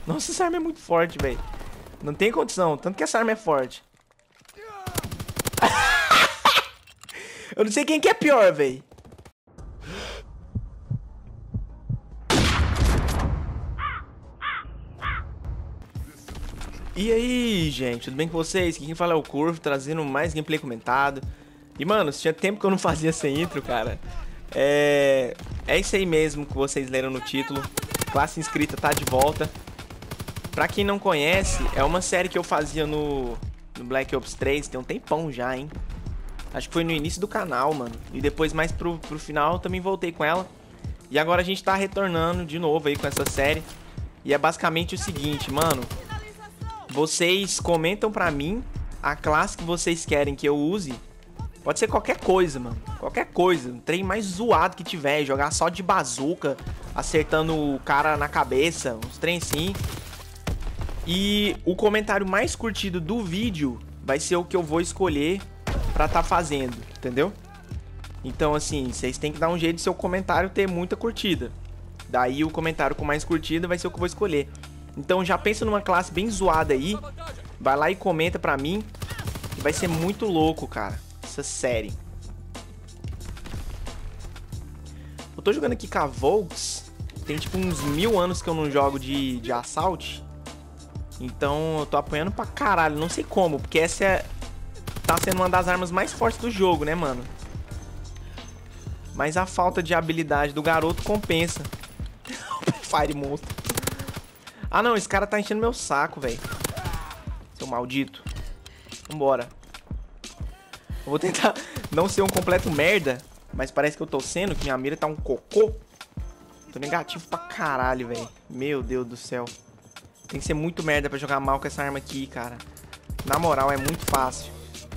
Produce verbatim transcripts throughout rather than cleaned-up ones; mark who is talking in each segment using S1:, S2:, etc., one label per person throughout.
S1: Nossa, essa arma é muito forte, velho. Não tem condição, tanto que essa arma é forte. Eu não sei quem que é pior, velho. E aí, gente, tudo bem com vocês? Aqui quem fala é o Curvo, trazendo mais gameplay comentado. E, mano, se tinha tempo que eu não fazia sem intro, cara. É... É isso aí mesmo que vocês leram no título. Classe Inscrita tá de volta. Pra quem não conhece, é uma série que eu fazia no, no Black Ops três, tem um tempão já, hein? Acho que foi no início do canal, mano. E depois mais pro, pro final eu também voltei com ela. E agora a gente tá retornando de novo aí com essa série. E é basicamente o seguinte, mano. Vocês comentam pra mim a classe que vocês querem que eu use. Pode ser qualquer coisa, mano. Qualquer coisa. Um trem mais zoado que tiver. Jogar só de bazuca, acertando o cara na cabeça. Uns trem assim. E o comentário mais curtido do vídeo vai ser o que eu vou escolher pra tá fazendo, entendeu? Então, assim, vocês têm que dar um jeito de seu comentário ter muita curtida. Daí o comentário com mais curtida vai ser o que eu vou escolher. Então já pensa numa classe bem zoada aí. Vai lá e comenta pra mim. Que vai ser muito louco, cara, essa série. Eu tô jogando aqui com a Volks. Tem tipo uns mil anos que eu não jogo de, de Assault. Então eu tô apanhando pra caralho. Não sei como, porque essa é... tá sendo uma das armas mais fortes do jogo, né, mano? Mas a falta de habilidade do garoto compensa. Fire monstro. Ah, não, esse cara tá enchendo meu saco, velho. Seu maldito. Vambora. Eu vou tentar não ser um completo merda, mas parece que eu tô sendo, que minha mira tá um cocô. Tô negativo pra caralho, velho. Meu Deus do céu. Tem que ser muito merda pra jogar mal com essa arma aqui, cara. Na moral, é muito fácil.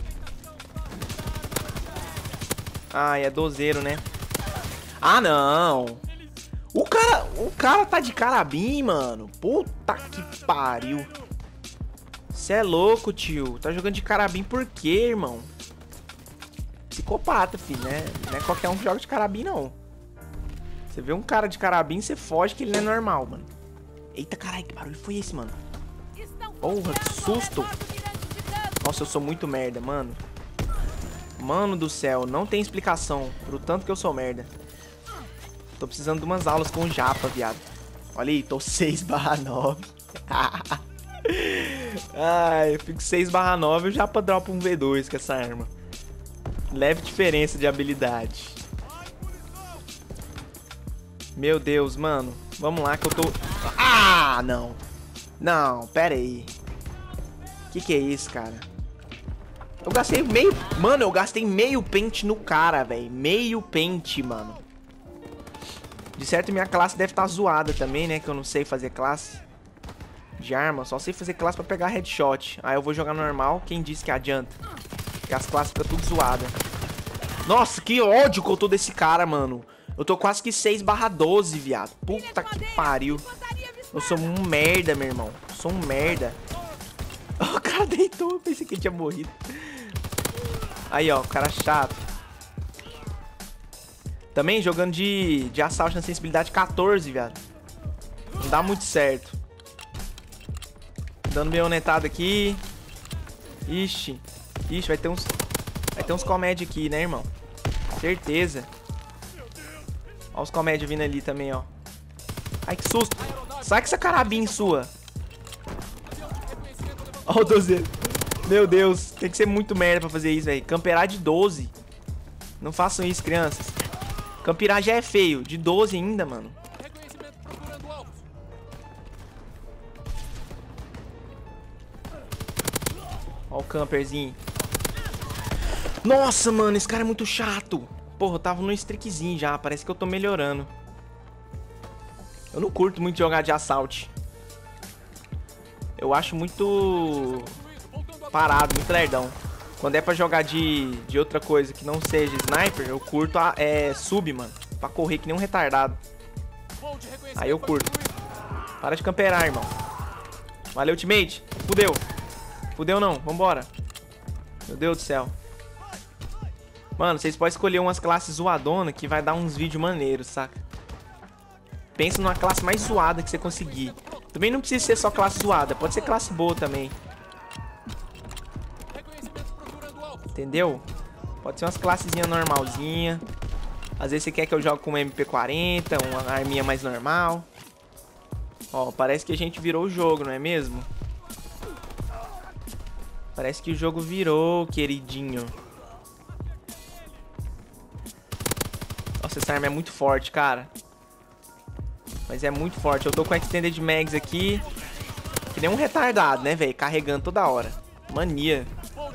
S1: Ah, é dozeiro, né? Ah, não. O cara, o cara tá de carabim, mano. Puta que pariu. Cê é louco, tio. Tá jogando de carabim por quê, irmão? Psicopata, filho, né? Não é qualquer um que joga de carabim, não. Você vê um cara de carabim, você foge que ele não é normal, mano. Eita, caralho, que barulho foi esse, mano? Porra, que susto. Nossa, eu sou muito merda, mano. Mano do céu, não tem explicação pro tanto que eu sou merda. Tô precisando de umas aulas com o Japa, viado. Olha aí, tô seis barra nove. Ai, eu fico seis barra nove e o Japa dropa um V dois com essa arma. Leve diferença de habilidade. Meu Deus, mano. Vamos lá que eu tô... Ah, não. Não, pera aí. Que que é isso, cara? Eu gastei meio... Mano, eu gastei meio pente no cara, velho. Meio pente, mano. De certo, minha classe deve estar zoada também, né? Que eu não sei fazer classe de arma. Só sei fazer classe pra pegar headshot. Aí eu vou jogar normal. Quem disse que adianta? Porque as classes ficam tudo zoadas. Nossa, que ódio que eu tô desse cara, mano. Eu tô quase que seis barra doze, viado. Puta que pariu. Eu sou um merda, meu irmão. Eu sou um merda. O cara deitou. Eu pensei que ele tinha morrido. Aí, ó. O cara chato. Também jogando de, de assalto na sensibilidade quatorze, viado. Não dá muito certo. Dando baionetado aqui. Ixi. Ixi, vai ter uns... Vai ter uns comédia aqui, né, irmão? Certeza. Ó os comédia vindo ali também, ó. Ai, que susto. Sai com essa carabinha sua. Ó o dozeiro. Meu Deus. Tem que ser muito merda pra fazer isso, velho. Camperar de doze. Não façam isso, crianças. Camperar já é feio. De doze ainda, mano. Ó o camperzinho. Nossa, mano. Esse cara é muito chato. Porra, eu tava no streakzinho já. Parece que eu tô melhorando. Eu não curto muito jogar de assalto. Eu acho muito... parado, muito lerdão. Quando é pra jogar de, de outra coisa que não seja sniper, eu curto a, é, sub, mano. Pra correr que nem um retardado. Aí eu curto. Para de camperar, irmão. Valeu, ultimate. Fudeu. Fudeu não, vambora. Meu Deus do céu. Mano, vocês podem escolher umas classes zoadona que vai dar uns vídeos maneiros, saca? Pensa numa classe mais zoada que você conseguir. Também não precisa ser só classe zoada, pode ser classe boa também. Entendeu? Pode ser umas classezinhas normalzinha. Às vezes você quer que eu jogue com uma M P quarenta, uma arminha mais normal. Ó, parece que a gente virou o jogo, não é mesmo? Parece que o jogo virou, queridinho. Nossa, essa arma é muito forte, cara. Mas é muito forte. Eu tô com a Extended Mags aqui. Que nem um retardado, né, velho? Carregando toda hora. Mania.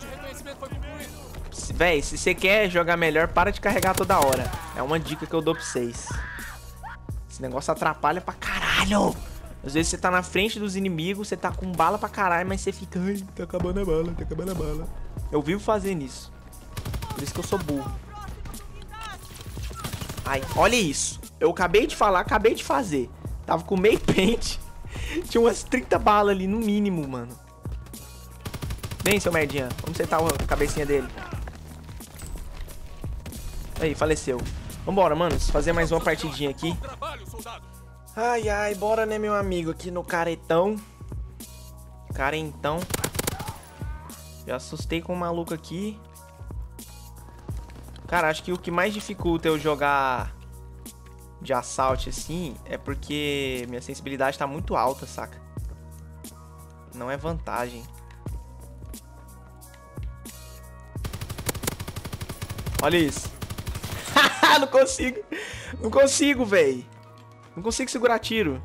S1: Véi, se você quer jogar melhor, para de carregar toda hora. É uma dica que eu dou pra vocês. Esse negócio atrapalha pra caralho. Às vezes você tá na frente dos inimigos, você tá com bala pra caralho, mas você fica... Ai, tá acabando a bala, tá acabando a bala. Eu vivo fazendo isso. Por isso que eu sou burro. Ai, olha isso. Eu acabei de falar, acabei de fazer. Tava com meio pente. Tinha umas trinta balas ali, no mínimo, mano. Vem, seu merdinha. Vamos sentar a cabecinha dele. Aí, faleceu. Vambora, mano. Fazer mais uma partidinha aqui. Ai, ai, bora, né, meu amigo? Aqui no caretão. Carentão. Já assustei com o maluco aqui. Cara, acho que o que mais dificulta eu jogar de assalto assim é porque minha sensibilidade tá muito alta, saca? Não é vantagem. Olha isso. Não consigo. Não consigo, véi. Não consigo segurar tiro.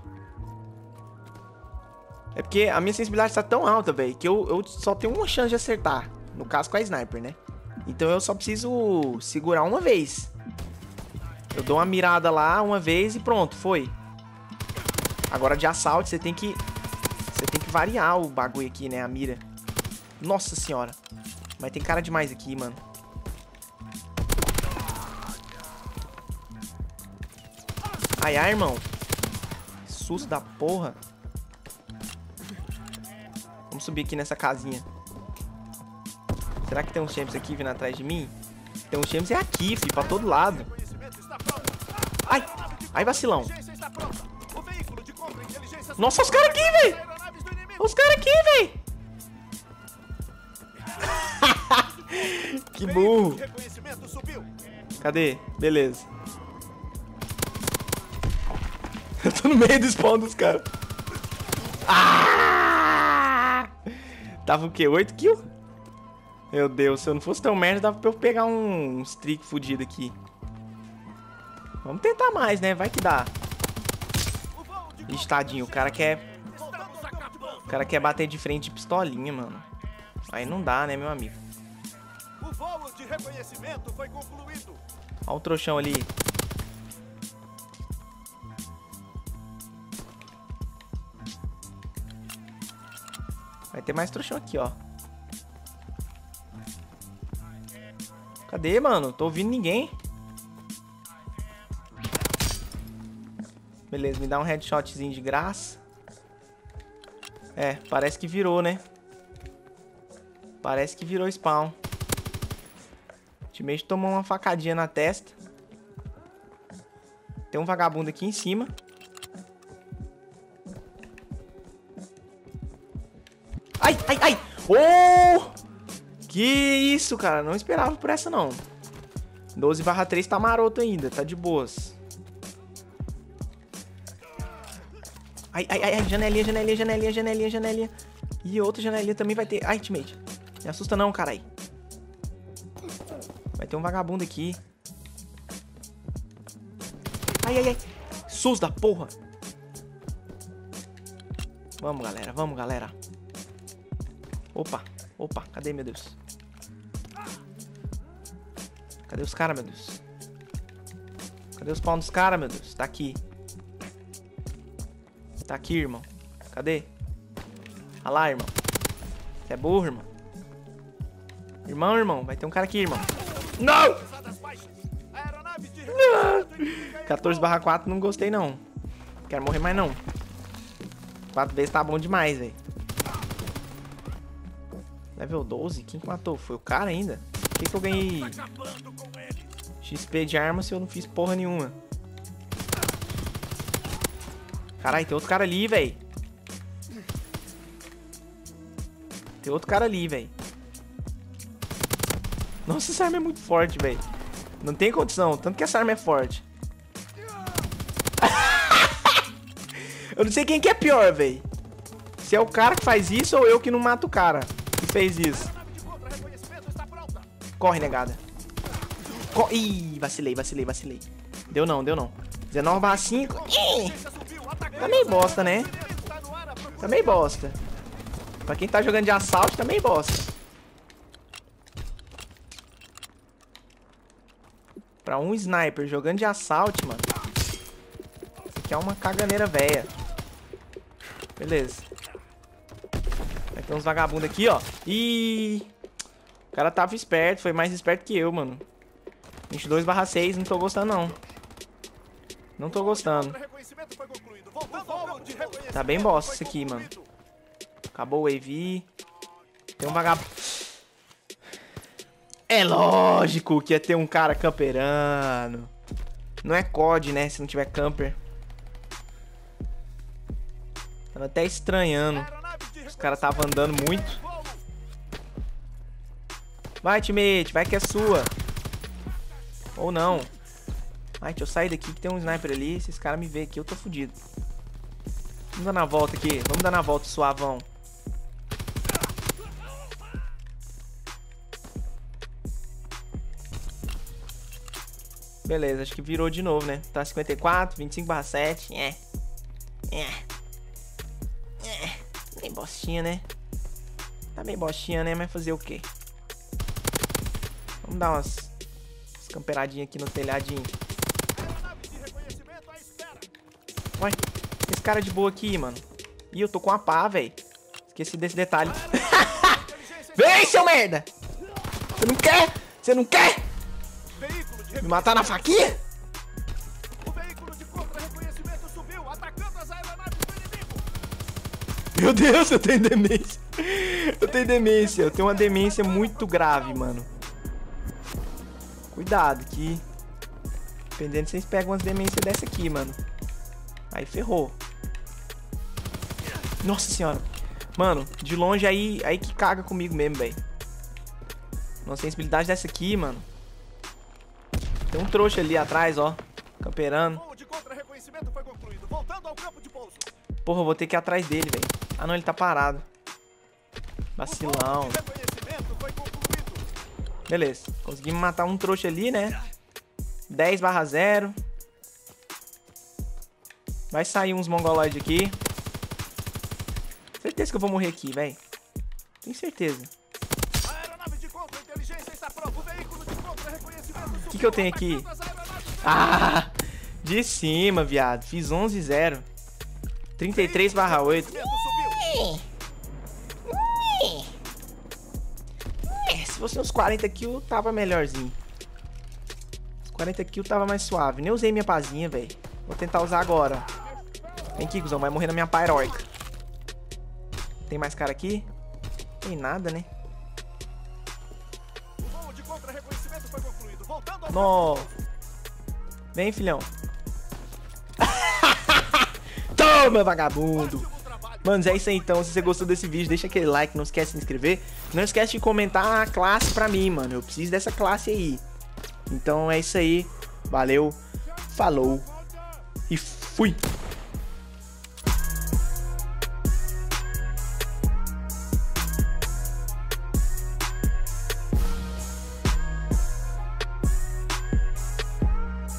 S1: É porque a minha sensibilidade tá tão alta, véi, que eu, eu só tenho uma chance de acertar. No caso com a sniper, né? Então eu só preciso segurar uma vez. Eu dou uma mirada lá uma vez e pronto, foi. Agora de assalto você tem que... Você tem que variar o bagulho aqui, né? A mira. Nossa senhora. Mas tem cara demais aqui, mano. Ai, ai, irmão. Que susto da porra. Vamos subir aqui nessa casinha. Será que tem uns champs aqui vindo atrás de mim? Tem uns champs é aqui, filho, pra todo lado. Ai, ai, vacilão. Nossa, os caras aqui, velho. Os caras aqui, velho. Que burro. Cadê? Beleza. Eu tô no meio do spawn dos caras. Ah! Tava o quê? oito kills? Meu Deus, se eu não fosse tão merda, dava pra eu pegar um, um streak fudido aqui. Vamos tentar mais, né? Vai que dá. Ixi, tadinho, o cara quer... O cara quer bater de frente de pistolinha, mano. Aí não dá, né, meu amigo? O voo de reconhecimento foi concluído. Olha o trouxão ali. Vai ter mais trouxão aqui, ó. Cadê, mano? Tô ouvindo ninguém. Beleza, me dá um headshotzinho de graça. É, parece que virou, né? Parece que virou spawn. O teammate tomou uma facadinha na testa. Tem um vagabundo aqui em cima. Ai, ai, ai! Oh! Que isso, cara. Não esperava por essa, não. doze barra três tá maroto ainda. Tá de boas. Ai, ai, ai, janelinha, janelinha, janelinha, janelinha, janelinha. E outra janelinha também vai ter. Ai, teammate. Me assusta não, carai. Vai ter um vagabundo aqui. Ai, ai, ai. Sus da porra. Vamos, galera. Vamos, galera. Opa. Opa. Cadê, meu Deus? Cadê os caras, meu Deus? Cadê os pau dos caras, meu Deus? Tá aqui. Tá aqui, irmão. Cadê? Olha lá, irmão. Você é burro, irmão. Irmão, irmão. Vai ter um cara aqui, irmão. Não! Não! quatorze barra quatro não gostei, não. Quero morrer mais, não. quatro vezes tá bom demais, velho. Level doze? Quem que matou? Foi o cara ainda? Por que que eu ganhei X P de arma se eu não fiz porra nenhuma? Caralho, tem outro cara ali, velho. Tem outro cara ali, velho. Nossa, essa arma é muito forte, velho. Não tem condição, tanto que essa arma é forte. Eu não sei quem que é pior, velho. Se é o cara que faz isso ou eu que não mato o cara que fez isso. Corre, negada. Co Ih, vacilei, vacilei, vacilei. Deu não, deu não. dezenove barra cinco. Ih, tá meio bosta, né? Tá meio bosta. Pra quem tá jogando de assalto, tá meio bosta. Pra um sniper jogando de assalto, mano. Isso aqui é uma caganeira velha. Beleza. Vai ter uns vagabundos aqui, ó. Ih, o cara tava esperto, foi mais esperto que eu, mano. vinte e dois barra seis, não tô gostando, não. Não tô gostando. Tá bem bosta isso aqui, mano. Acabou o A V. Tem um vagabundo. É lógico que ia ter um cara camperando. Não é C O D, né? Se não tiver camper. Tava até estranhando. Os caras estavam andando muito. Vai, teammate. Vai que é sua. Ou não. Ai, deixa eu sair daqui que tem um sniper ali. Se esse cara me ver aqui, eu tô fudido. Vamos dar na volta aqui. Vamos dar na volta, suavão. Beleza, acho que virou de novo, né? Tá cinquenta e quatro, vinte e cinco barra sete. É. É. É. Bem bostinha, né? Tá bem bostinha, né? Mas fazer o quê? Vamos dar umas, umas camperadinhas aqui no telhadinho. Ué, esse cara de boa aqui, mano. Ih, eu tô com a pá, velho. Esqueci desse detalhe. Vem, seu merda! Você não quer? Você não quer? Me matar na faquinha? O veículo de contra-reconhecimento subiu, atacando as aeronaves do inimigo. Meu Deus, eu tenho demência. Eu tenho demência. Eu tenho uma demência muito grave, mano. Cuidado, que... dependendo, vocês pegam umas demências dessa aqui, mano. Aí ferrou. Nossa senhora. Mano, de longe aí, aí que caga comigo mesmo, velho. Uma sensibilidade dessa aqui, mano. Tem um trouxa ali atrás, ó. Camperando. Porra, eu vou ter que ir atrás dele, velho. Ah, não, ele tá parado. Vacilão. Beleza. Conseguimos matar um trouxa ali, né? dez barra zero. Vai sair uns mongoloides aqui. Certeza que eu vou morrer aqui, velho. Tenho certeza. O que que eu tenho aqui? Ah! De cima, viado. Fiz onze zero. trinta e três barra oito. É, se fosse uns quarenta kills, tava melhorzinho. Os quarenta kills tava mais suave. Nem usei minha pazinha, velho. Vou tentar usar agora. Vem aqui, cuzão. Vai morrer na minha pá heróica. Tem mais cara aqui? Tem nada, né? Nó. Vem, filhão. Toma, vagabundo. Mano, é isso aí então. Se você gostou desse vídeo, deixa aquele like. Não esquece de se inscrever. Não esquece de comentar a classe pra mim, mano. Eu preciso dessa classe aí. Então é isso aí. Valeu. Falou. E fui.